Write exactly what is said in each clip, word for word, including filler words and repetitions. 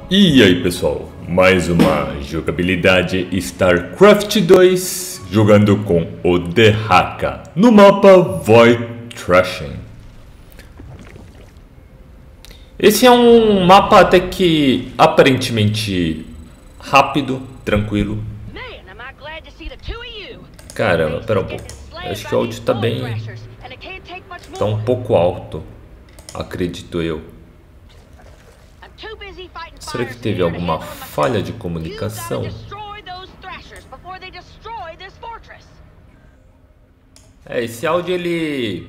E aí pessoal, mais uma jogabilidade StarCraft dois, jogando com o Dehaka no mapa Void Thrashing. Esse é um mapa até que aparentemente rápido, tranquilo. Caramba, pera um pouco, acho que o áudio tá bem, tá um pouco alto, acredito eu. Será que teve alguma falha de comunicação? É, esse áudio ele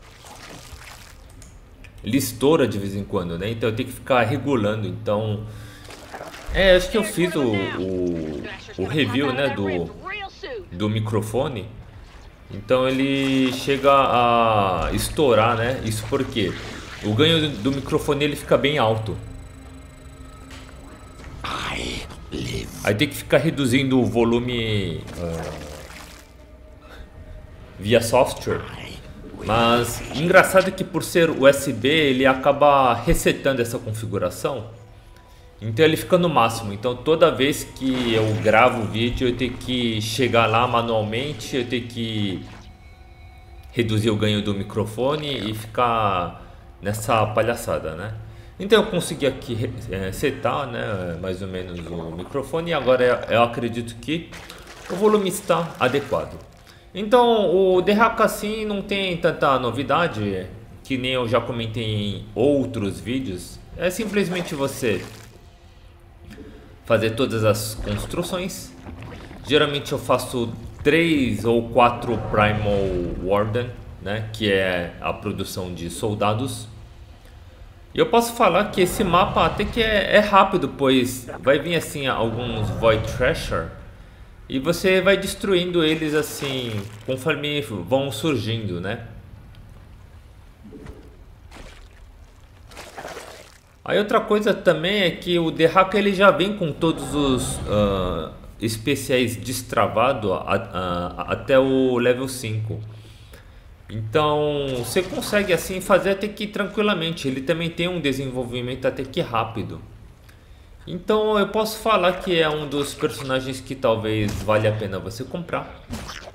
ele estoura de vez em quando, né? Então eu tenho que ficar regulando. Então, é, acho que eu fiz o, o, o review, né, do do microfone. Então ele chega a estourar, né? Isso porque o ganho do, do microfone ele fica bem alto. Aí tem que ficar reduzindo o volume uh, via software. Mas engraçado que por ser U S B ele acaba resetando essa configuração. Então ele fica no máximo. Então toda vez que eu gravo o vídeo eu tenho que chegar lá manualmente. Eu tenho que reduzir o ganho do microfone e ficar nessa palhaçada, né? Então eu consegui aqui é, setar, né, mais ou menos o microfone e agora eu acredito que o volume está adequado. Então o Dehaka assim não tem tanta novidade, que nem eu já comentei em outros vídeos. É simplesmente você fazer todas as construções. Geralmente eu faço três ou quatro Primal Warden, né, que é a produção de soldados. E eu posso falar que esse mapa até que é, é rápido, pois vai vir assim alguns Void Thrasher e você vai destruindo eles assim conforme vão surgindo, né? Aí outra coisa também é que o Dehaka ele já vem com todos os uh, especiais destravados até o level cinco. Então você consegue assim fazer até que tranquilamente. Ele também tem um desenvolvimento até que rápido. Então eu posso falar que é um dos personagens que talvez valha a pena você comprar.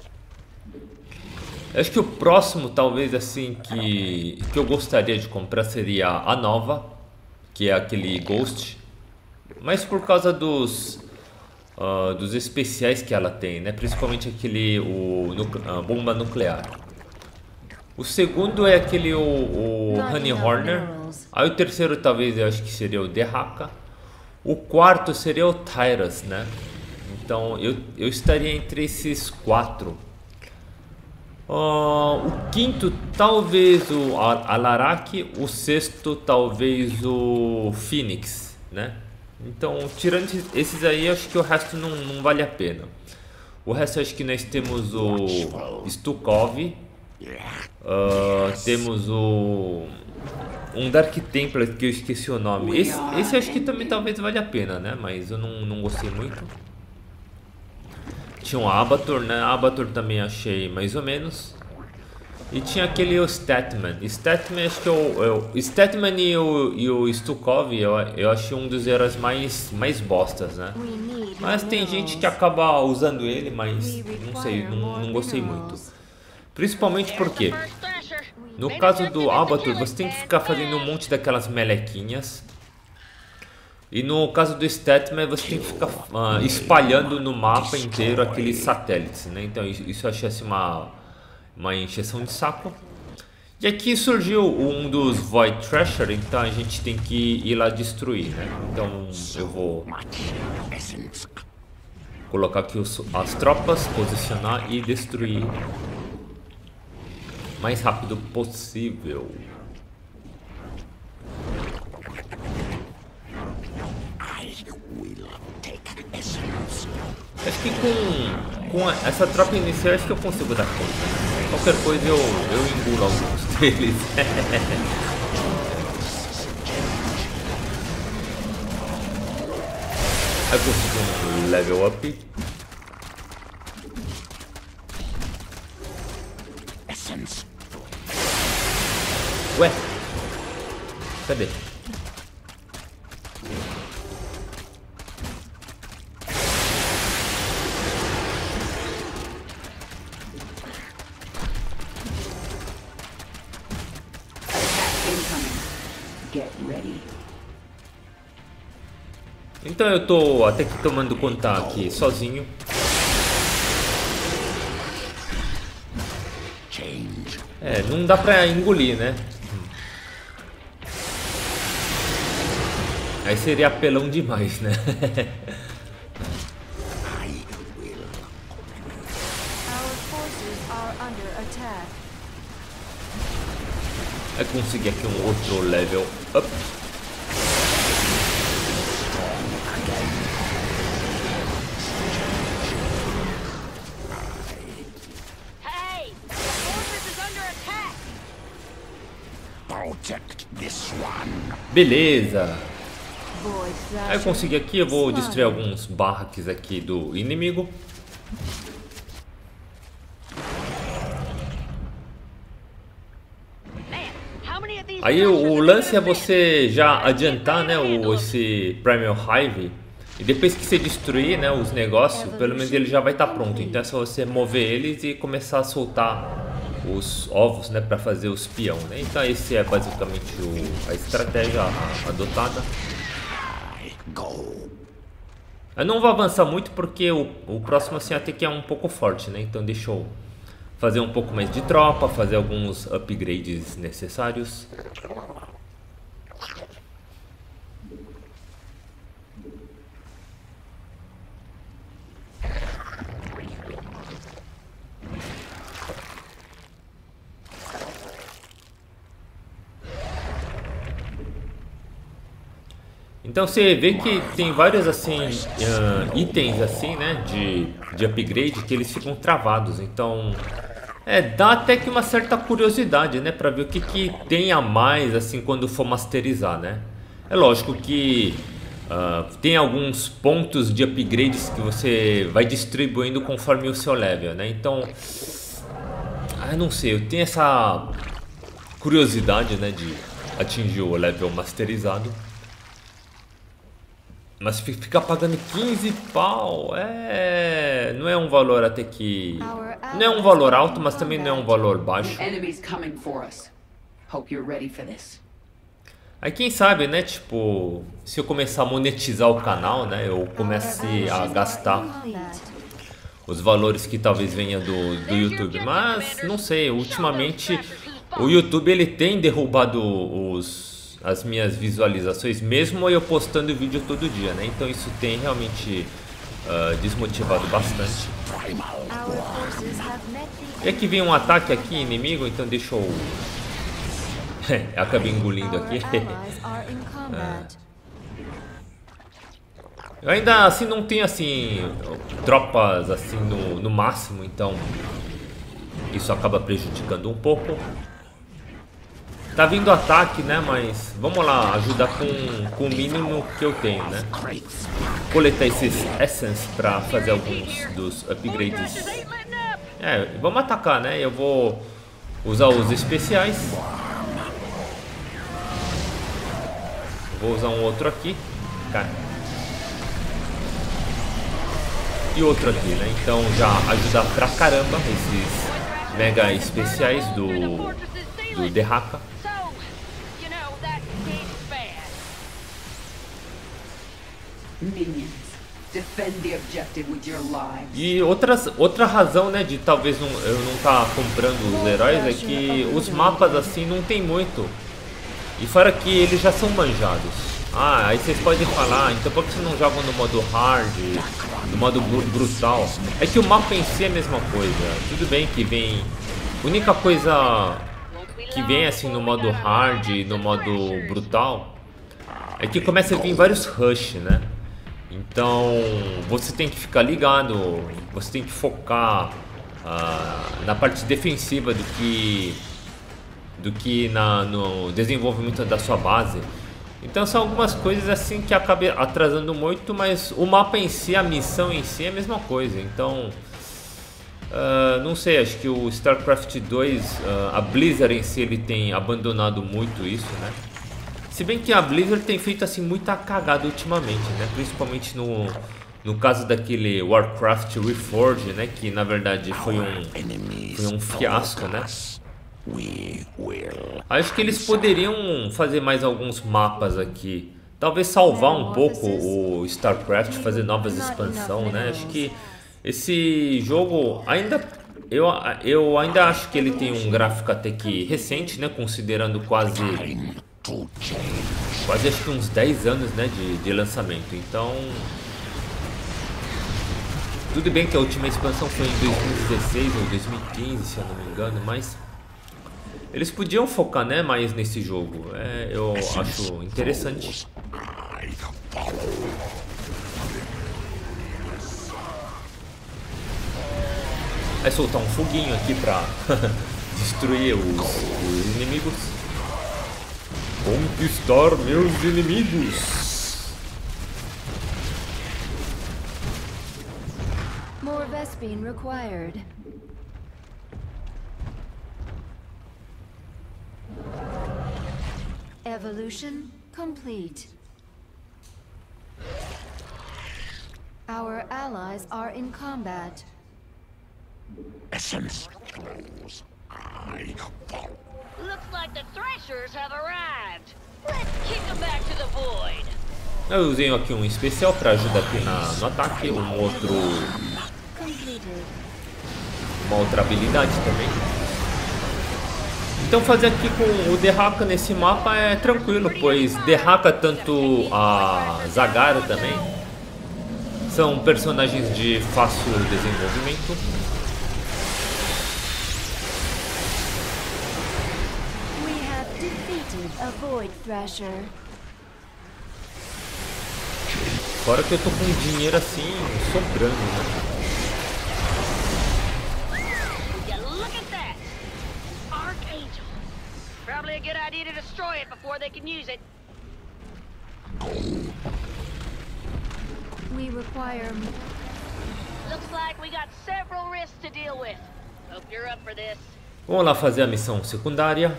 Eu acho que o próximo talvez assim que, que eu gostaria de comprar seria a nova, que é aquele Ghost. Mas por causa dos, uh, dos especiais que ela tem, né? Principalmente aquele o, a bomba nuclear. O segundo é aquele o, o Honey Horner. Aí o terceiro talvez eu acho que seria o Dehaka. O quarto seria o Tyrus, né? Então eu, eu estaria entre esses quatro. Uh, o quinto talvez o Alarak. O sexto talvez o Phoenix, né? Então tirando esses aí eu acho que o resto não, não vale a pena. O resto eu acho que nós temos o Stukov. Uh, temos o um Dark Templar que eu esqueci o nome. Esse, esse acho que também talvez valha a pena, né? Mas eu não, não gostei muito. Tinha um Abator, né? Abator também achei mais ou menos. E tinha aquele o Statman. Statman acho que eu, eu Statman e o, e o Stukov eu, eu achei um dos heróis mais, mais bostas, né? Mas tem gente que acaba usando ele, mas não sei, não, não gostei muito. Principalmente porque no caso do Abator você tem que ficar fazendo um monte daquelas melequinhas. E no caso do Statman você tem que ficar uh, espalhando no mapa inteiro aqueles satélites, né? Então isso eu achei assim uma, uma encheção de saco. E aqui surgiu um dos Void Thrasher, então a gente tem que ir lá destruir, né? Então eu vou colocar aqui os, as tropas, posicionar e destruir mais rápido possível. Acho que com, com essa tropa inicial acho que eu consigo dar conta. Qualquer coisa eu, eu engulo alguns deles. Aí consigo um level up. Ué, cadê? Então eu tô até que tomando conta aqui sozinho. É, não dá pra engolir, né? Aí seria apelão demais, né? Vai conseguir aqui um outro level up. Beleza. Aí eu consegui aqui, eu vou destruir alguns barracks aqui do inimigo. Aí o, o lance é você já adiantar, né, o, esse Primal Hive. E depois que você destruir, né, os negócios, pelo menos ele já vai estar pronto. Então é só você mover eles e começar a soltar os ovos, né, para fazer os peão, né? Então esse é basicamente o, a estratégia adotada. Eu não vou avançar muito porque o, o próximo assim até que é um pouco forte, né? Então deixa eu fazer um pouco mais de tropa, fazer alguns upgrades necessários. Então você vê que tem vários assim uh, itens assim, né, de, de upgrade que eles ficam travados. Então é, dá até que uma certa curiosidade, né, para ver o que, que tem a mais assim quando for masterizar, né. É lógico que uh, tem alguns pontos de upgrades que você vai distribuindo conforme o seu level, né. Então, ah, não sei, eu tenho essa curiosidade, né, de atingir o level masterizado. Mas ficar pagando quinze pau, é... não é um valor até que... Não é um valor alto, mas também não é um valor baixo. Aí quem sabe, né, tipo... Se eu começar a monetizar o canal, né, eu comece a gastar os valores que talvez venham do, do YouTube. Mas, não sei, ultimamente o YouTube ele tem derrubado os... as minhas visualizações, mesmo eu postando vídeo todo dia, né? Então isso tem realmente uh, desmotivado bastante. E aqui vem um ataque aqui, inimigo, então deixa eu... acabei engolindo aqui. ah. Eu ainda assim não tenho assim tropas assim no, no máximo, então isso acaba prejudicando um pouco. Tá vindo ataque, né? Mas vamos lá, ajudar com, com o mínimo que eu tenho, né? Coletar esses essence pra fazer alguns dos upgrades. É, vamos atacar, né? Eu vou usar os especiais. Vou usar um outro aqui. E outro aqui, né? Então já ajudar pra caramba esses mega especiais do, do Derraka. E outras, outra razão, né, de talvez não, eu não estar tá comprando os heróis é que os mapas assim não tem muito. E fora que eles já são manjados. Ah, aí vocês podem falar, então por que vocês não jogam no modo hard, no modo brutal? É que o mapa em si é a mesma coisa. Tudo bem que vem... A única coisa que vem assim no modo hard e no modo brutal é que começa a vir vários rush, né? Então você tem que ficar ligado, você tem que focar uh, na parte defensiva do que, do que na, no desenvolvimento da sua base. Então são algumas coisas assim que acabam atrasando muito, mas o mapa em si, a missão em si é a mesma coisa. Então, uh, não sei, acho que o StarCraft dois, uh, a Blizzard em si, ele tem abandonado muito isso, né? Se bem que a Blizzard tem feito assim muita cagada ultimamente, né? Principalmente no, no caso daquele Warcraft Reforged, né? Que na verdade foi um, foi um fiasco, né? Acho que eles poderiam fazer mais alguns mapas aqui talvez salvar um pouco o StarCraft, fazer novas expansões, né? Acho que esse jogo ainda eu, eu ainda acho que ele tem um gráfico até que recente, né? Considerando quase quase acho que uns dez anos, né? De, de lançamento. Então tudo bem que a última expansão foi em dois mil e dezesseis ou dois mil e quinze, se eu não me engano, mas eles podiam focar, né, mais nesse jogo. É, eu acho interessante. É soltar um foguinho aqui pra destruir os, os inimigos. Conquistar meus inimigos. More Vespene required. Evolution complete. Our allies are in combat. Essence flows. I follow. Looks like the Thrashers have arrived. Let's kick them back to the void. Eu usei aqui um especial para ajudar aqui na, no ataque, um outro, uma outra habilidade também. Então fazer aqui com o Derraka nesse mapa é tranquilo, pois Derraka tanto a Zagara também são personagens de fácil desenvolvimento. We have defeated a Void Thrasher. Fora que eu tô com dinheiro assim sobrando, né? Probably a good idea to destroy it before they can use it. We require. Looks like we got several risks to deal with. Hope you're up for this. Vamos lá fazer a missão secundária.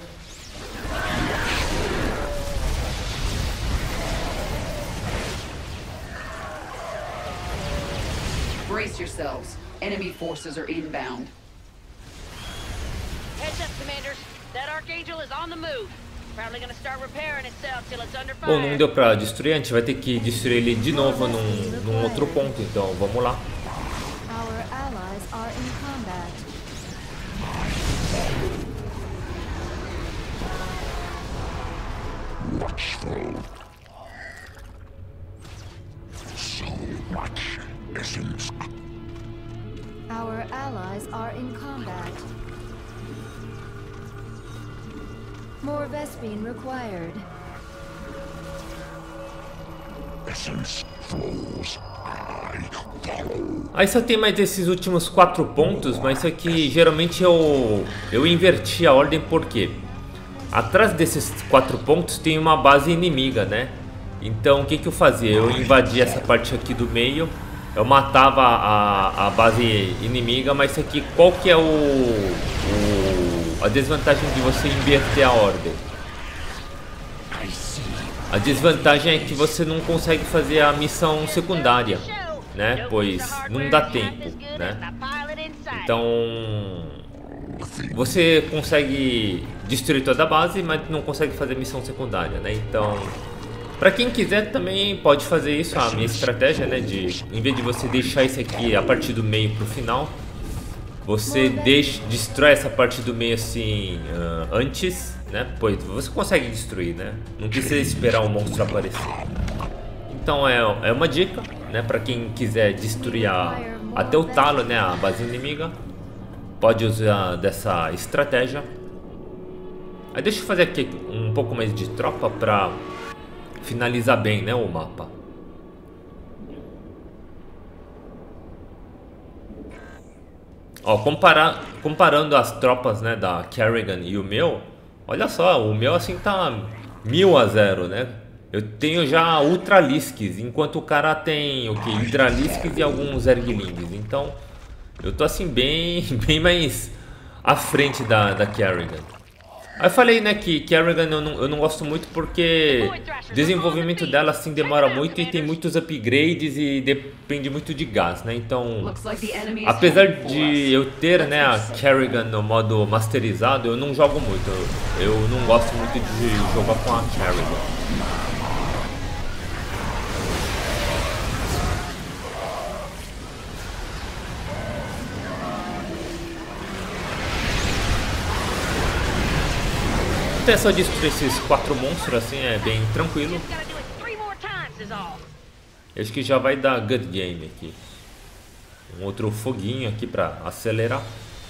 Brace yourselves. Enemy forces are inbound. Heads up, commanders. That Archangel is on the move. Probably gonna start repairing itself till it's under Bom, não fire. deu pra destruir, a gente vai ter que destruir ele de novo num, num outro ponto, então vamos lá. Our allies are in combat. Watchful. So much essence. Our allies are in combat. More Vespene required. Essence flows. I follow. Aí só tem mais esses últimos quatro pontos, mas isso aqui geralmente eu, eu inverti a ordem porque atrás desses quatro pontos tem uma base inimiga, né? Então o que, que eu fazia? Eu invadia essa parte aqui do meio, eu matava a, a base inimiga, mas isso aqui qual que é o, o a desvantagem de você inverter a ordem? A desvantagem é que você não consegue fazer a missão secundária, né? Pois não dá tempo, né? Então você consegue destruir toda a base, mas não consegue fazer missão secundária, né? Então, para quem quiser também pode fazer isso. A minha estratégia, né, de em vez de você deixar isso aqui a partir do meio pro final, você deixa, destrói essa parte do meio assim uh, antes, né? Pois você consegue destruir, né? Não precisa esperar o monstro aparecer. Então é, é uma dica, né? Para quem quiser destruir a, até o talo, né? A base inimiga, pode usar dessa estratégia. Aí deixa eu fazer aqui um pouco mais de tropa para finalizar bem, né? O mapa. Ó, comparar, comparando as tropas, né, da Kerrigan e o meu, olha só, o meu assim tá mil a zero, né? Eu tenho já Ultralisks, enquanto o cara tem o que? Hydralisks e alguns Zerglings. Então, eu tô assim bem, bem mais à frente da, da Kerrigan. Aí eu falei, né, que Kerrigan eu não, eu não gosto muito porque o desenvolvimento dela assim demora muito e tem muitos upgrades e depende muito de gás, né? Então, apesar de eu ter, né, a Kerrigan no modo masterizado, eu não jogo muito. Eu, eu não gosto muito de jogar com a Kerrigan. Até só destruir esses quatro monstros assim é bem tranquilo. Just gotta do it three more times is all. Acho que já vai dar good game aqui. Um outro foguinho aqui pra acelerar.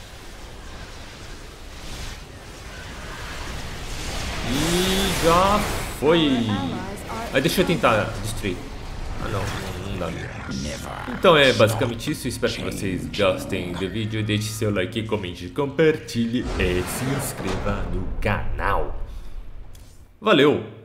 E já foi. Aí deixa eu tentar destruir. Ah não, não, não dá. Então é basicamente isso. Espero que vocês gostem do vídeo. Deixe seu like, comente, compartilhe e se inscreva no canal. Valeu!